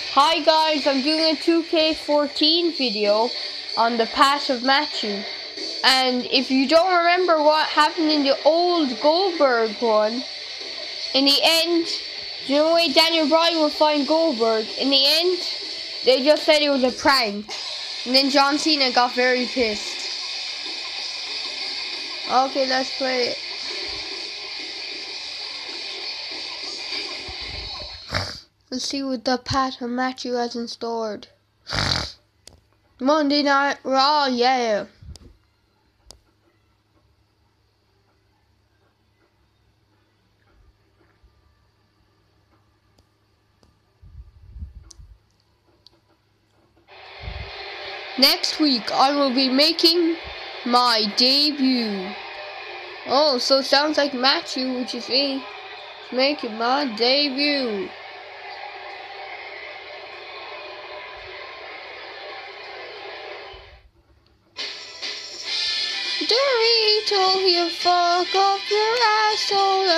Hi guys, I'm doing a 2K14 video on the pass of Matthew. And if you don't remember what happened in the old Goldberg one, in the end, you know the way Daniel Bryan would find Goldberg? In the end, they just said it was a prank. And then John Cena got very pissed. Okay, let's play it. Let's see what the pass of Matthew has in store. Monday Night Raw, yeah. Next week, I will be making my debut. Oh, so it sounds like Matthew, which is me, making my debut. Dorito, you fuck up your asshole